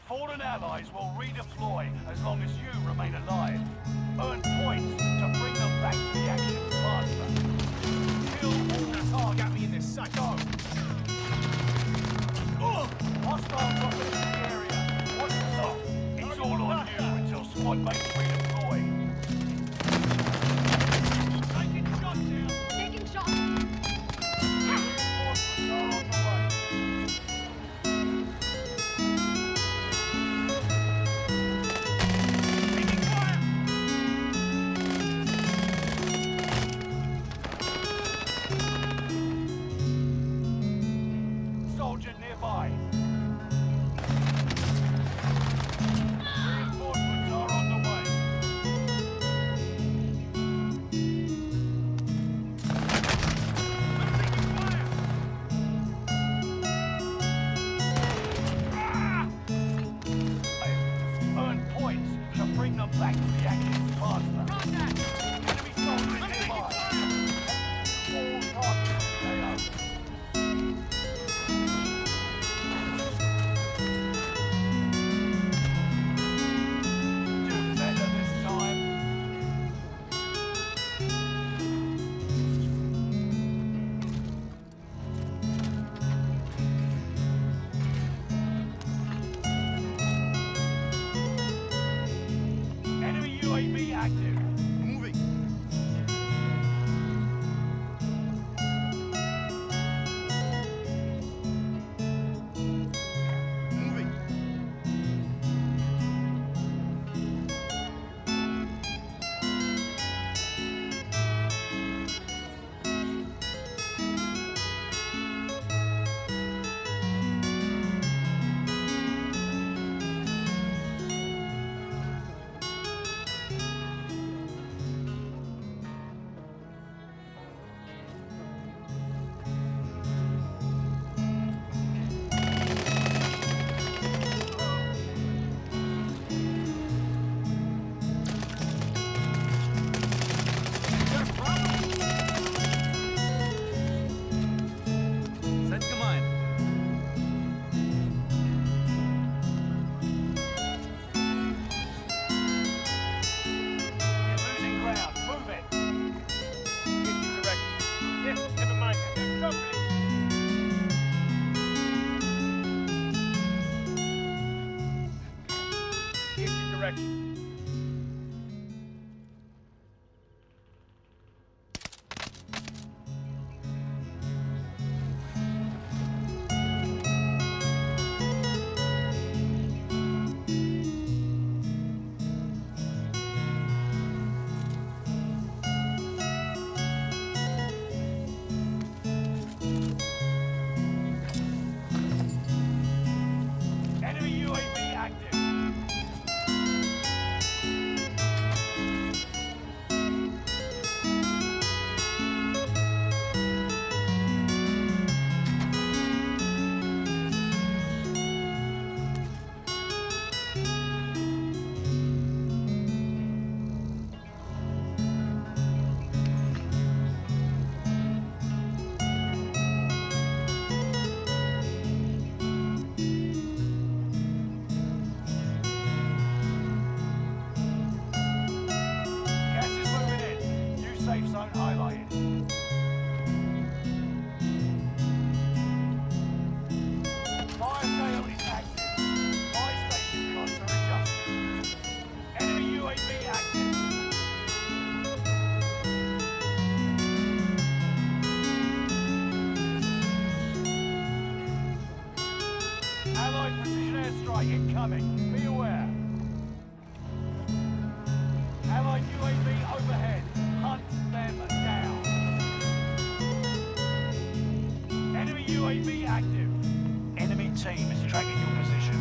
Fallen allies will redeploy as long as you remain alive. Earn points to bring them back to the action faster. Kill all targets. Got me in this suck. Go. Hostile dropping into the area. Watch yourself. It's all on you until squad mates redeploy. Taking shots here. Taking shots. Reinforcements are on the way. Taking fire. Soldier nearby. Reinforcements are on the way. I'm taking fire. Earn points to bring them back to the action faster. Contact. Enemy soldiers I'm taking nearby. fire. All targets KO. Do better this time. Enemy UAV active. Moving. Moving. Send command. You're losing ground. Move it. Get you direction. Yeah, never mind. They're covering. Get you direction. Enemy UAV active. Gas is moving in. New safe zone highlighted. Fire sale is active. Buy station costs are adjusted. Enemy UAV active. Allied precision airstrike incoming. Be aware. Allied UAV overhead. Hunt them down. Enemy UAV active. Enemy team is tracking your position.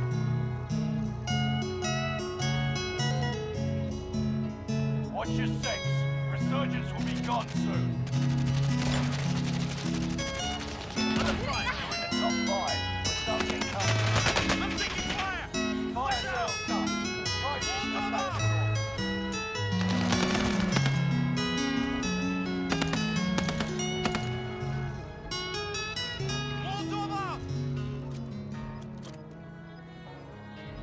Watch your six. Resurgence will be gone soon. Other front. You're in the top five. But don't get caught. I'm taking fire. Fire sales done. Prices to match. Molotov out.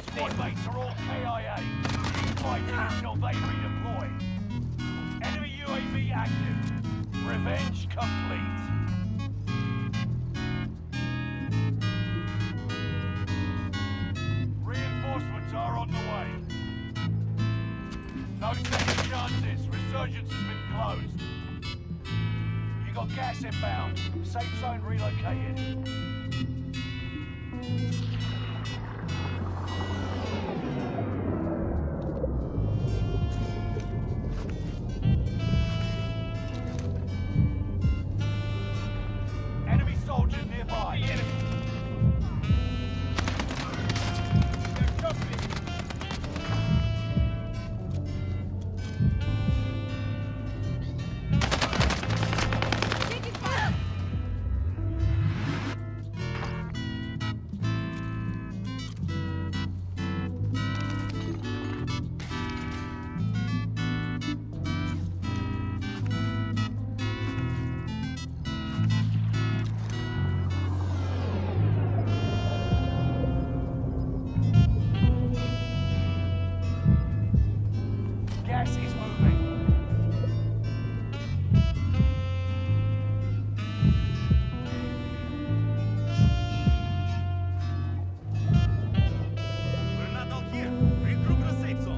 teammates are all KIA. Fight until they redeploy. Enemy UAV active. Revenge complete. Reinforcements are on the way. No second chances. Resurgence has been closed. You got gas inbound. Safe zone relocated. Enemy soldier nearby. Gas is moving. We're not all here. Regroup in a safe zone.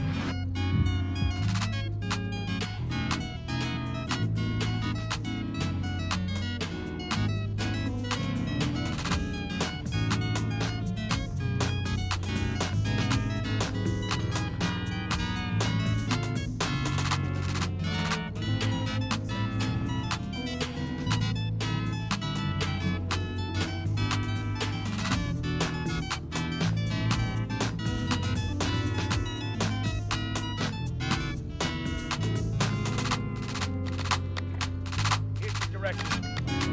Here's the direction.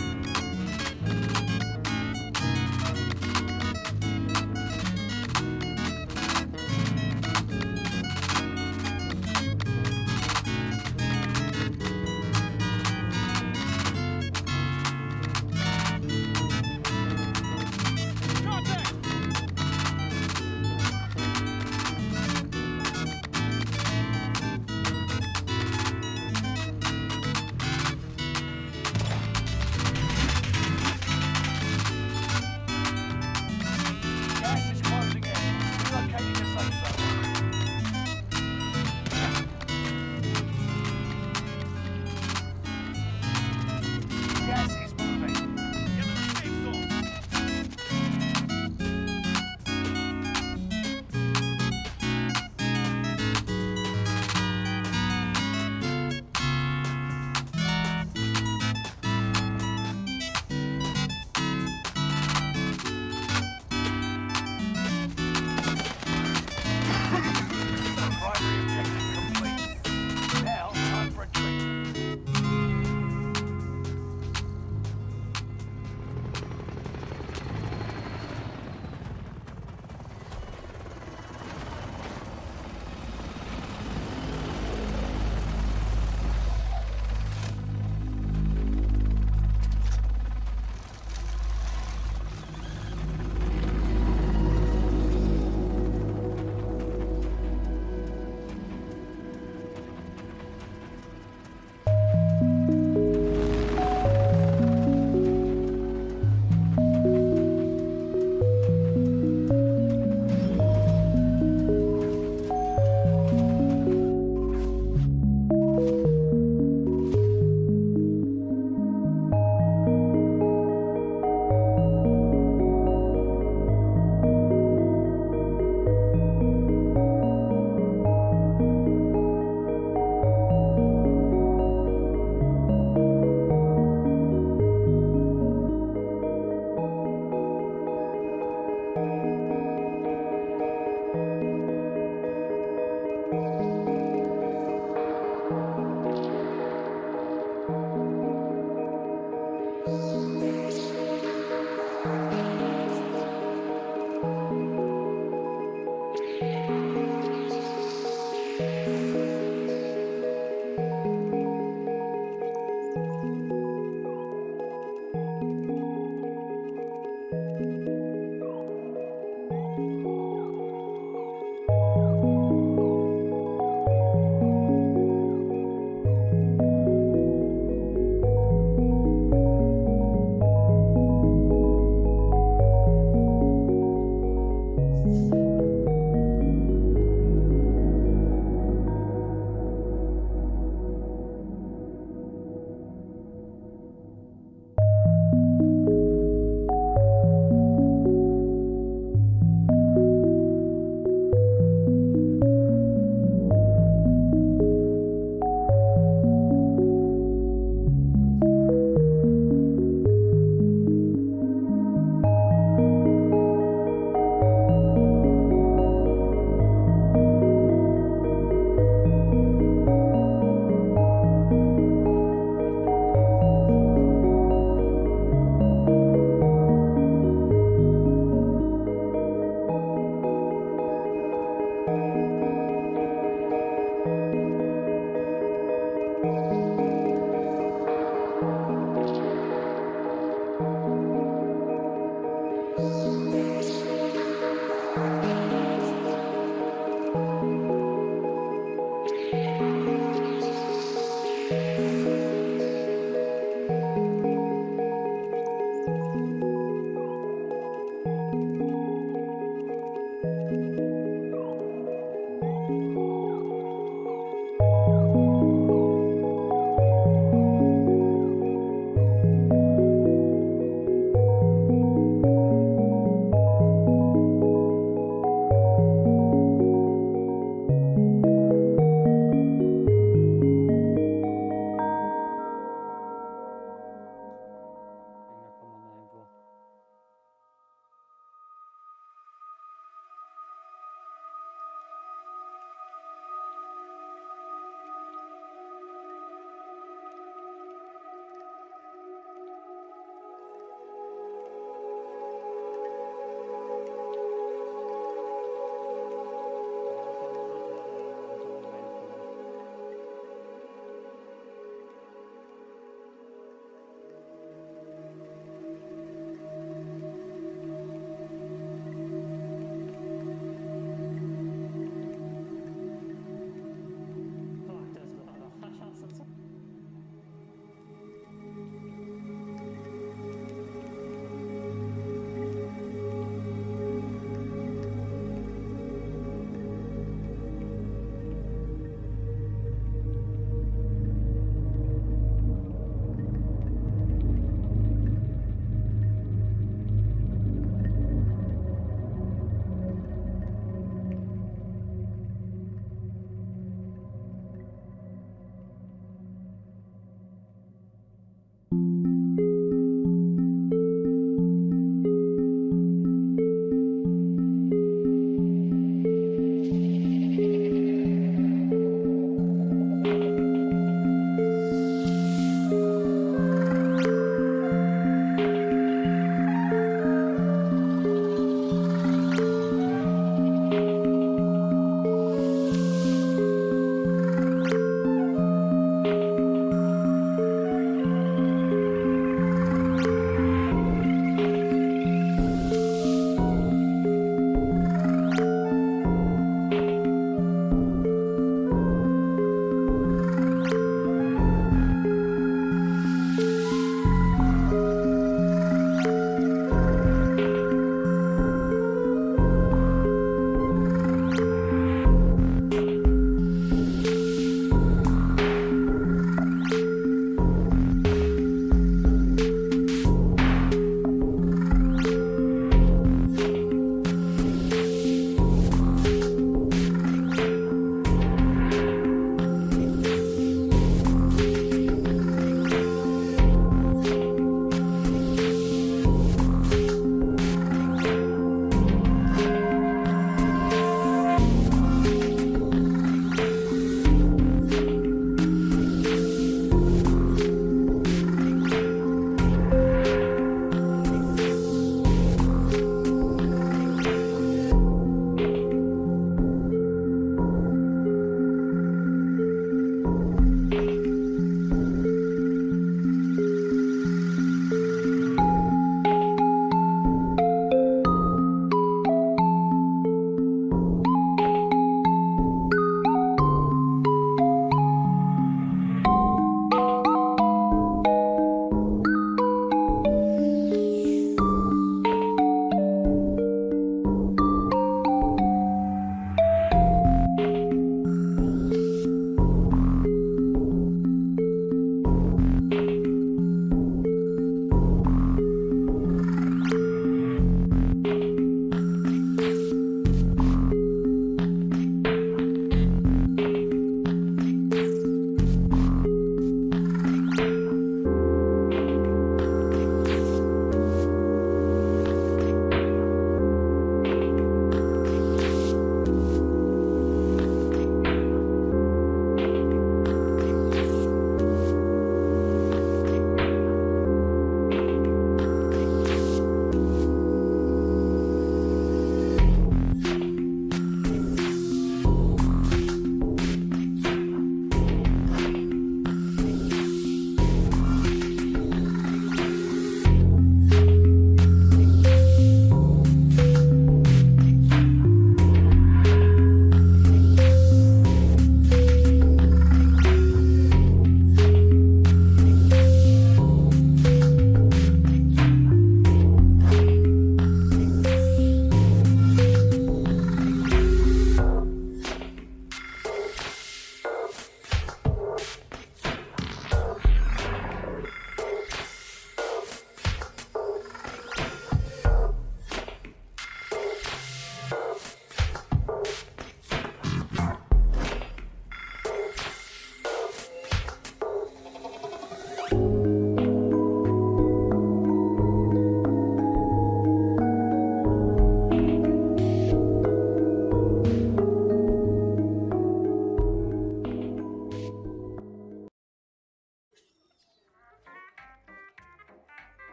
Contact! Gas is closing in. Relocating the safe zone. Gas is moving. Get to the safe zone. Primary objective complete. Now, time for a treat.